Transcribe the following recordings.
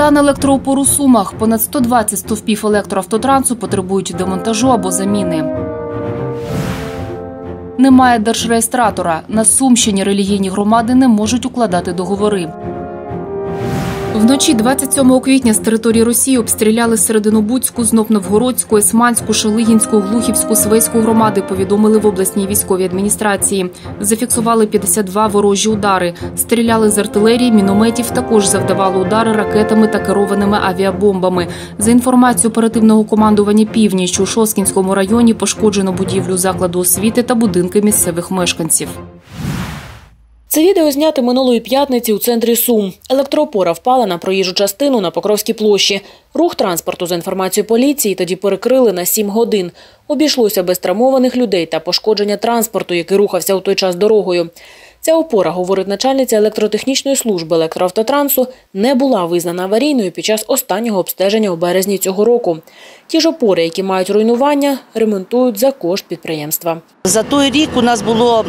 Стан електроопор у Сумах. Понад 120 стовпів електроавтотрансу потребують демонтажу або заміни. Немає держреєстратора. На Сумщині релігійні громади не можуть укладати договори. Вночі 27 квітня з території Росії обстріляли Серединобудську, Знов-Новгородську, Есманську, Шелигінську, Глухівську, Свейську громади, повідомили в обласній військовій адміністрації. Зафіксували 52 ворожі удари. Стріляли з артилерії, мінометів, також завдавали удари ракетами та керованими авіабомбами. За інформацією оперативного командування «Північ», у Шосткінському районі пошкоджено будівлю закладу освіти та будинки місцевих мешканців. Це відео знято минулої п'ятниці у центрі Сум. Електроопора впала на проїжджу частину на Покровській площі. Рух транспорту, за інформацією поліції, тоді перекрили на 7 годин. Обійшлося без травмованих людей та пошкодження транспорту, який рухався у той час дорогою. Ця опора, говорить начальниця електротехнічної служби електроавтотрансу, не була визнана аварійною під час останнього обстеження у березні цього року. Ті ж опори, які мають руйнування, ремонтують за кошт підприємства. За той рік у нас було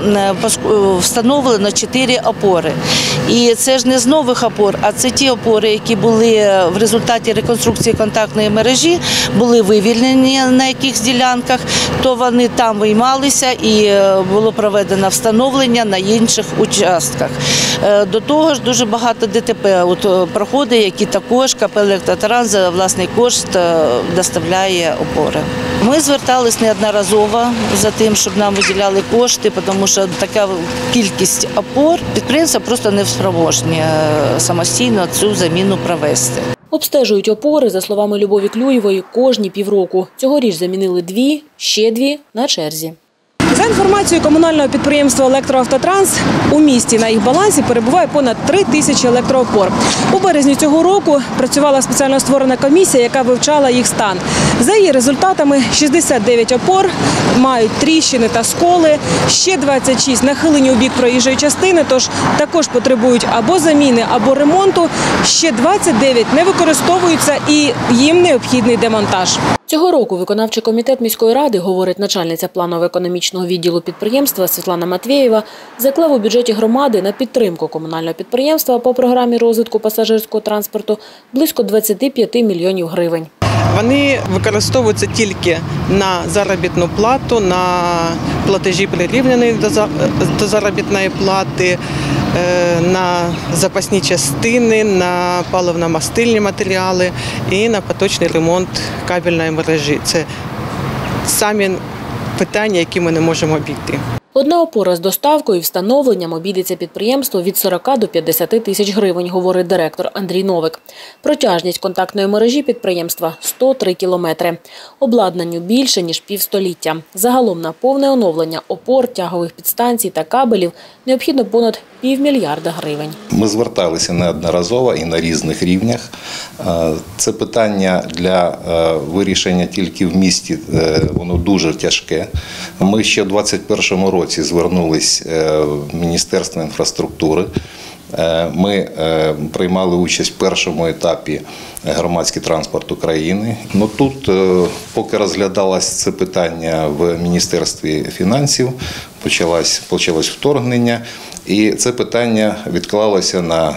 встановлено 4 опори. І це ж не з нових опор, а це ті опори, які були в результаті реконструкції контактної мережі, були вивільнені на якихось ділянках, то вони там виймалися і було проведено встановлення на інших участках. До того ж, дуже багато ДТП проходить, які також КП «Електротранс» за власний кошт доставляє опори. Ми звертались неодноразово за тим, щоб нам виділяли кошти, тому що така кількість опор підприємства просто не спроможні самостійно цю заміну провести. Обстежують опори, за словами Любові Клюєвої, кожні півроку. Цьогоріч замінили 2, ще 2 на черзі. За інформацією комунального підприємства «Електроавтотранс», у місті на їх балансі перебуває понад 3 тисячі електроопор. У березні цього року працювала спеціально створена комісія, яка вивчала їх стан. За її результатами 69 опор мають тріщини та сколи, ще 26 нахилені у бік проїжджої частини, тож також потребують або заміни, або ремонту, ще 29 не використовуються і їм необхідний демонтаж. Цього року виконавчий комітет міської ради, говорить начальниця планово-економічного відділу підприємства Світлана Матвєєва, заклав у бюджеті громади на підтримку комунального підприємства по програмі розвитку пасажирського транспорту близько 25 мільйонів гривень. Вони використовуються тільки на заробітну плату, на платежі прирівняні до заробітної плати, на запасні частини, на паливно-мастильні матеріали і на поточний ремонт кабельної мережі. Це самі питання, які ми не можемо обійти. Одна опора з доставкою і встановленням обійдеться підприємство від 40 до 50 тисяч гривень, говорить директор Андрій Новик. Протяжність контактної мережі підприємства – 103 кілометри. Обладнанню більше, ніж півстоліття. Загалом на повне оновлення опор, тягових підстанцій та кабелів необхідно понад півмільярда гривень. Ми зверталися неодноразово і на різних рівнях. Це питання для вирішення тільки в місті, воно дуже тяжке. Ми ще в 2021 році звернулися в Міністерство інфраструктури. Ми приймали участь в першому етапі «Громадський транспорт України». Тут, поки розглядалось це питання в Міністерстві фінансів, почалось вторгнення, і це питання відклалося на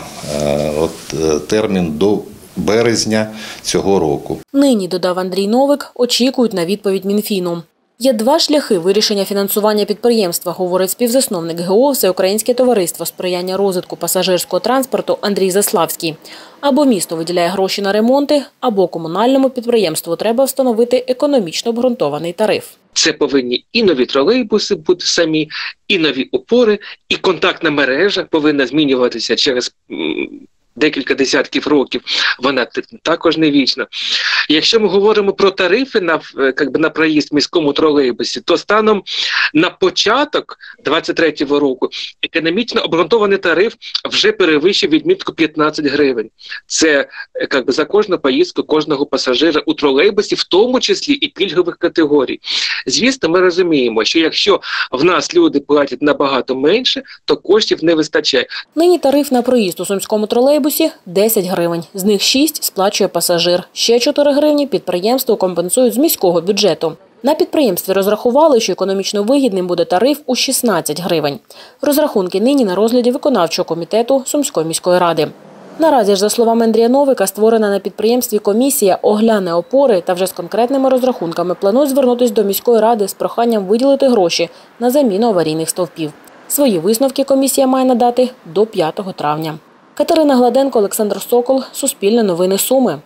термін до березня цього року. Нині, додав Андрій Новик, очікують на відповідь Мінфіну. Є 2 шляхи вирішення фінансування підприємства, говорить співзасновник ГО «Всеукраїнське товариство сприяння розвитку пасажирського транспорту» Андрій Заславський. Або місто виділяє гроші на ремонти, або комунальному підприємству треба встановити економічно обґрунтований тариф. Це повинні і нові тролейбуси бути самі, і нові опори, і контактна мережа повинна змінюватися через декілька десятків років, вона також не вічна. Якщо ми говоримо про тарифи на проїзд в міському тролейбусі, то станом на початок 2023 року економічно обґрунтований тариф вже перевищив відмітку 15 гривень. Це за кожну поїздку кожного пасажира у тролейбусі, в тому числі і пільгових категорій. Звісно, ми розуміємо, що якщо в нас люди платять набагато менше, то коштів не вистачає. Нині тариф на проїзд у сумському тролейбусі – 10 гривень. З них 6 сплачує пасажир. Ще 4 гривні підприємство компенсують з міського бюджету. На підприємстві розрахували, що економічно вигідним буде тариф у 16 гривень. Розрахунки нині на розгляді виконавчого комітету Сумської міської ради. Наразі ж, за словами Андрія Новика, створена на підприємстві комісія огляне опори та вже з конкретними розрахунками планують звернутися до міської ради з проханням виділити гроші на заміну аварійних стовпів. Свої висновки комісія має надати до 5 травня. Катерина Гладенко, Олександр Сокол, Суспільне новини Суми.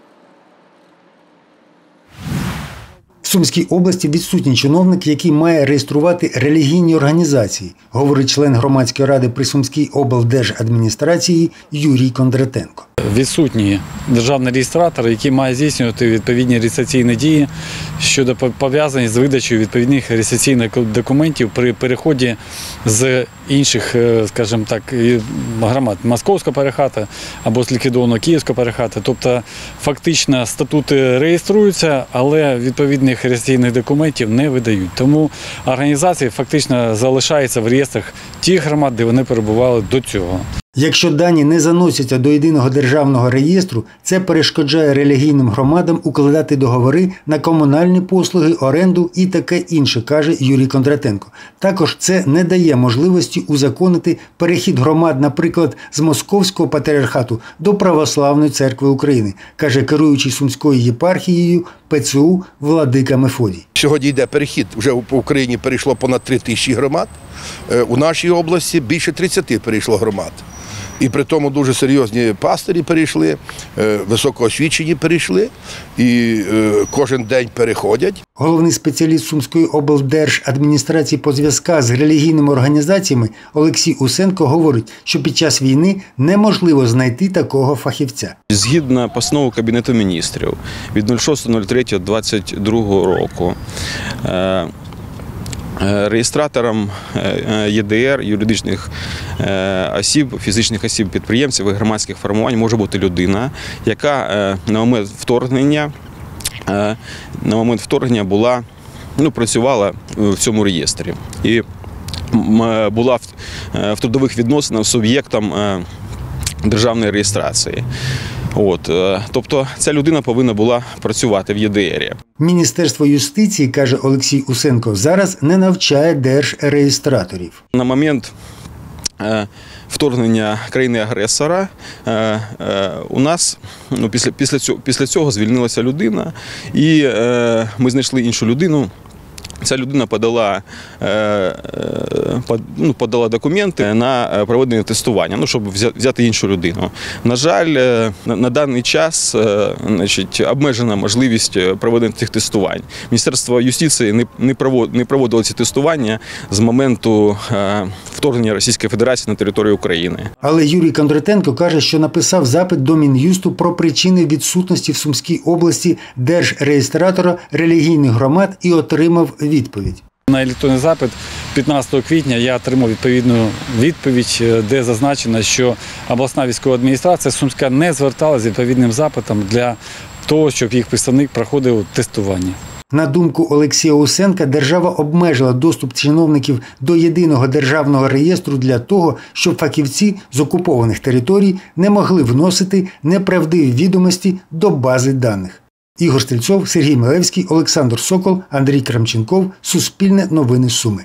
В Сумській області відсутній чиновник, який має реєструвати релігійні організації, говорить член громадської ради при Сумській облдержадміністрації Юрій Кондратенко. Відсутні державний реєстратор, який має здійснювати відповідні реєстраційні дії щодо пов'язані з видачею відповідних реєстраційних документів при переході з інших, скажімо так, громад Московського патріархату або з ліквідованого Київського патріархату. Тобто фактично статути реєструються, але відповідних реєстраційних документів не видають. Тому організації фактично залишаються в реєстрах тих громад, де вони перебували до цього. Якщо дані не заносяться до єдиного державного реєстру, це перешкоджає релігійним громадам укладати договори на комунальні послуги, оренду і таке інше, каже Юрій Кондратенко. Також це не дає можливості узаконити перехід громад, наприклад, з Московського патріархату до Православної церкви України, каже керуючий Сумською єпархією ПЦУ владика Мефодій. Сьогодні йде перехід, вже по Україні перейшло понад 3 тисячі громад, у нашій області більше 30 перейшло громад. І при тому дуже серйозні пастирі перейшли, високоосвічені перейшли, і кожен день переходять. Головний спеціаліст Сумської облдержадміністрації по зв'язках з релігійними організаціями Олексій Усенко говорить, що під час війни неможливо знайти такого фахівця. Згідно постанови Кабінету міністрів від 06.03.22 року, реєстратором ЄДР, юридичних осіб, фізичних осіб, підприємців і громадських формувань може бути людина, яка на момент вторгнення була, працювала в цьому реєстрі і була в трудових відносинах суб'єктом державної реєстрації. Тобто ця людина повинна була працювати в ЄДРі. Міністерство юстиції, каже Олексій Усенко, зараз не навчає держреєстраторів. На момент вторгнення країни-агресора у нас після цього звільнилася людина, і ми знайшли іншу людину. Ця людина подала документи на проведення тестування, щоб взяти іншу людину. На жаль, на даний час обмежена можливість проведення цих тестувань. Міністерство юстиції не проводило ці тестування з моменту вторгнення Російської Федерації на територію України. Але Юрій Кондратенко каже, що написав запит до Мін'юсту про причини відсутності в Сумській області держреєстратора релігійних громад і отримав відповідь. На електронний запит 15 квітня я отримав відповідну відповідь, де зазначено, що обласна військова адміністрація Сумська не зверталася з відповідним запитом для того, щоб їх представник проходив тестування. На думку Олексія Усенка, держава обмежила доступ чиновників до єдиного державного реєстру для того, щоб фахівці з окупованих територій не могли вносити неправдиві відомості до бази даних. Ігор Стрільцов, Сергій Милевський, Олександр Сокол, Андрій Крамченков. Суспільне новини Суми.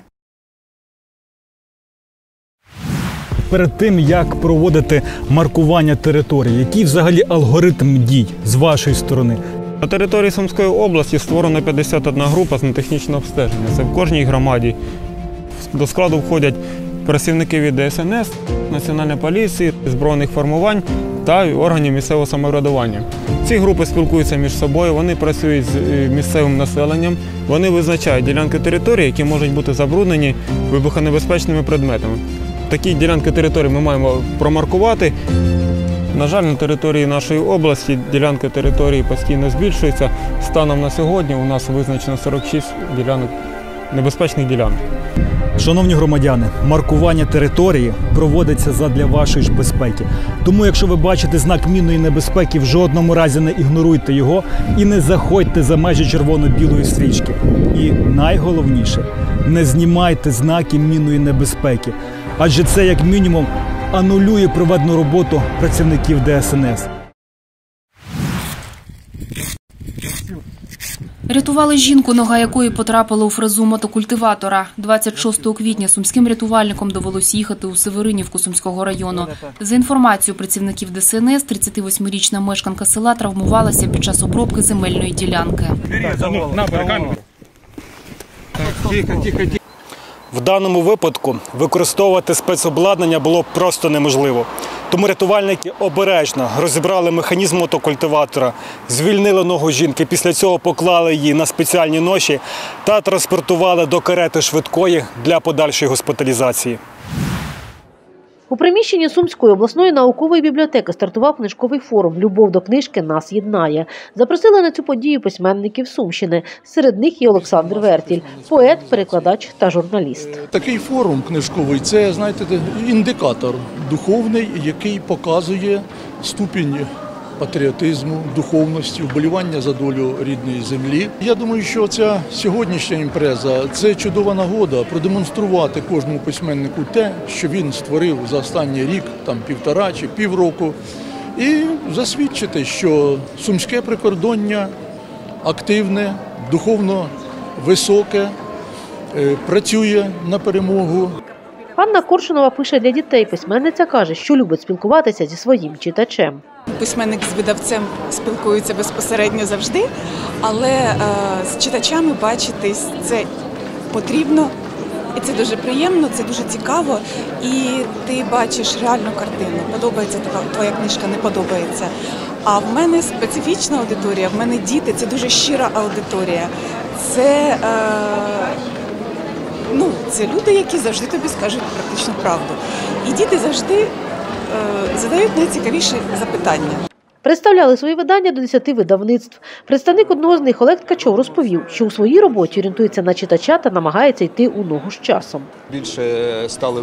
Перед тим, як проводити маркування території, який взагалі алгоритм дій з вашої сторони? На території Сумської області створено 51 група з нетехнічного обстеження. Це в кожній громаді. До складу входять працівники від ДСНС, Національної поліції, збройних формувань та органів місцевого самоврядування. Ці групи спілкуються між собою, вони працюють з місцевим населенням, вони визначають ділянки території, які можуть бути забруднені вибухонебезпечними предметами. Такі ділянки території ми маємо промаркувати. На жаль, на території нашої області ділянки території постійно збільшуються. Станом на сьогодні у нас визначено 46 небезпечних ділянок. Шановні громадяни, маркування території проводиться задля вашої ж безпеки. Тому, якщо ви бачите знак мінної небезпеки, в жодному разі не ігноруйте його і не заходьте за межі червоно-білої стрічки. І найголовніше, не знімайте знаки мінної небезпеки, адже це, як мінімум, анулює проведену роботу працівників ДСНС. Рятували жінку, нога якої потрапила у фрезу мотокультиватора. 26 квітня сумським рятувальникам довелось їхати у Северинівку Сумського району. За інформацією працівників ДСНС, 38-річна мешканка села травмувалася під час обробки земельної ділянки. В даному випадку використовувати спецобладнання було просто неможливо. Тому рятувальники обережно розібрали механізм мотокультиватора, звільнили ногу жінки, після цього поклали її на спеціальні ноші та транспортували до карети швидкої для подальшої госпіталізації. У приміщенні Сумської обласної наукової бібліотеки стартував книжковий форум «Любов до книжки нас єднає». Запросили на цю подію письменників Сумщини. Серед них і Олександр Вертіль – поет, перекладач та журналіст. Такий форум книжковий – це, знаєте, індикатор духовний, який показує ступінь патріотизму, духовності, вболівання за долю рідної землі. Я думаю, що ця сьогоднішня імпреза – це чудова нагода продемонструвати кожному письменнику те, що він створив за останній рік, там півтора чи півроку, і засвідчити, що сумське прикордоння активне, духовно високе, працює на перемогу. Анна Коршунова пише для дітей. Письменниця каже, що любить спілкуватися зі своїм читачем. Письменник з видавцем спілкується безпосередньо завжди, але з читачами бачитись це потрібно, і це дуже приємно, це дуже цікаво, і ти бачиш реальну картину. Подобається твоя книжка, не подобається. А в мене специфічна аудиторія, в мене діти, це дуже щира аудиторія. Це люди, які завжди тобі скажуть практично правду. І діти завжди задають найцікавіші запитання. Представляли свої видання до 10 видавництв. Представник одного з них Олег Ткачов розповів, що у своїй роботі орієнтується на читача та намагається йти у ногу з часом. Більше стали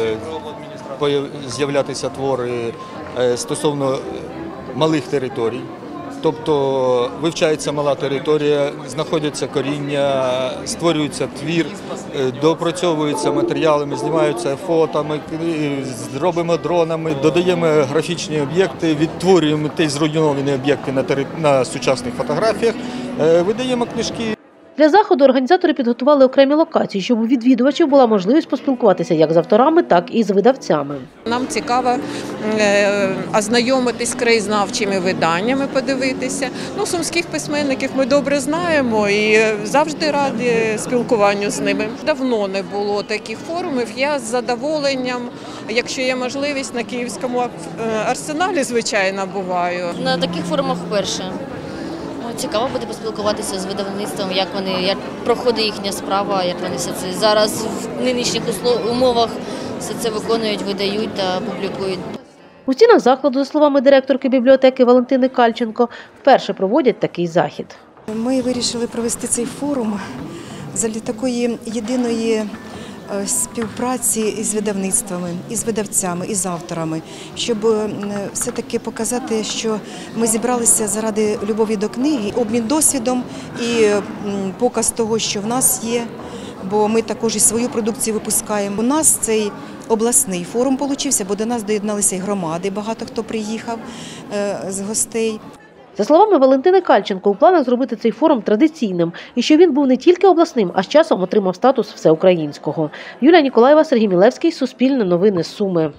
з'являтися твори стосовно малих територій. Тобто вивчається мала територія, знаходяться коріння, створюється твір, допрацьовуються матеріалами, знімаються фотами, робимо дронами, додаємо графічні об'єкти, відтворюємо ті зруйновані об'єкти на сучасних фотографіях, видаємо книжки. Для заходу організатори підготували окремі локації, щоб у відвідувачів була можливість поспілкуватися як з авторами, так і з видавцями. Нам цікаво ознайомитись з краєзнавчими виданнями, подивитися. Сумських письменників ми добре знаємо і завжди раді спілкуванню з ними. Давно не було таких форумів. Я з задоволенням, якщо є можливість, на Київському арсеналі, звичайно, буваю. На таких форумах вперше. Цікаво буде поспілкуватися з видавництвом, як проходить їхня справа, як вони все це зараз в нинішніх умовах все це виконують, видають та публікують. У стінах закладу, за словами директорки бібліотеки Валентини Кальченко, вперше проводять такий захід. Ми вирішили провести цей форум задля такої єдиної співпраці із видавництвами, із видавцями, із авторами, щоб все-таки показати, що ми зібралися заради любові до книги, обмін досвідом і показ того, що в нас є, бо ми також і свою продукцію випускаємо. У нас цей обласний форум получився, бо до нас доєдналися і громади, багато хто приїхав з гостей. За словами Валентини Кальченко, у планах зробити цей форум традиційним і що він був не тільки обласним, а з часом отримав статус всеукраїнського. Юлія Ніколаєва, Сергій Мілевський, Суспільне новини, Суми.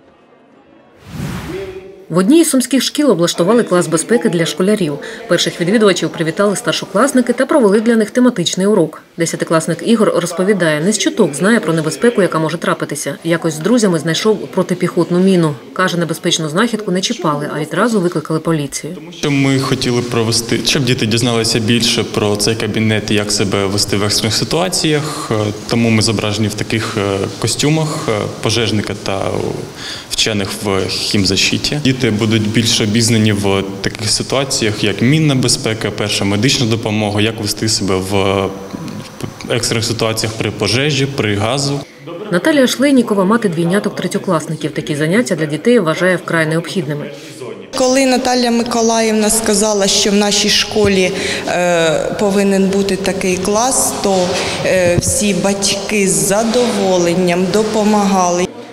В одній із сумських шкіл облаштували клас безпеки для школярів. Перших відвідувачів привітали старшокласники та провели для них тематичний урок. 10-класник Ігор розповідає, не з чуток знає про небезпеку, яка може трапитися. Якось з друзями знайшов протипіхотну міну. Каже, небезпечну знахідку не чіпали, а відразу викликали поліцію. Ми хотіли провести, щоб діти дізналися більше про цей кабінет і як себе вести в екстрених ситуаціях. Тому ми зображені в таких костюмах пожежника та вчених в хімзащиті. Діти будуть більш обізнані в таких ситуаціях, як мінна безпека, перша медична допомога, як вести себе в екстрених ситуаціях при пожежі, при газу. Наталія Шлейнікова – мати двійняток третьокласників. Такі заняття для дітей вважає вкрай необхідними. Коли Наталія Миколаївна сказала, що в нашій школі повинен бути такий клас, то всі батьки з задоволенням допомагали.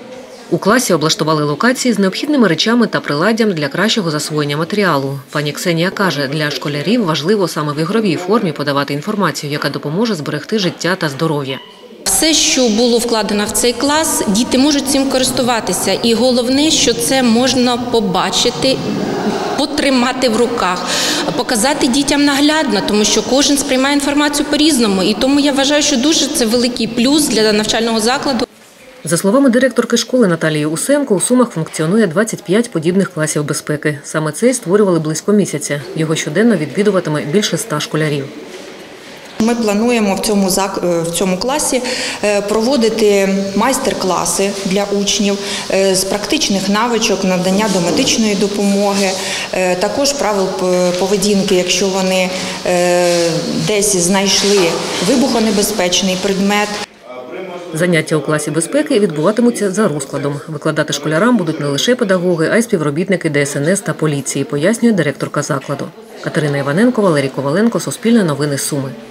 У класі облаштували локації з необхідними речами та приладдям для кращого засвоєння матеріалу. Пані Ксенія каже, для школярів важливо саме в ігровій формі подавати інформацію, яка допоможе зберегти життя та здоров'я. Все, що було вкладено в цей клас, діти можуть цим користуватися. І головне, що це можна побачити, потримати в руках, показати дітям наглядно, тому що кожен сприймає інформацію по-різному. І тому я вважаю, що дуже це великий плюс для навчального закладу. За словами директорки школи Наталії Усенко, у Сумах функціонує 25 подібних класів безпеки. Саме цей створювали близько місяця. Його щоденно відвідуватиме більше 100 школярів. Ми плануємо в цьому класі проводити майстер-класи для учнів з практичних навичок, надання домедичної допомоги, також правил поведінки, якщо вони десь знайшли вибухонебезпечний предмет. Заняття у класі безпеки відбуватимуться за розкладом. Викладати школярам будуть не лише педагоги, а й співробітники ДСНС та поліції, пояснює директорка закладу. Катерина Іваненко, Валерій Коваленко, Суспільне новини Суми.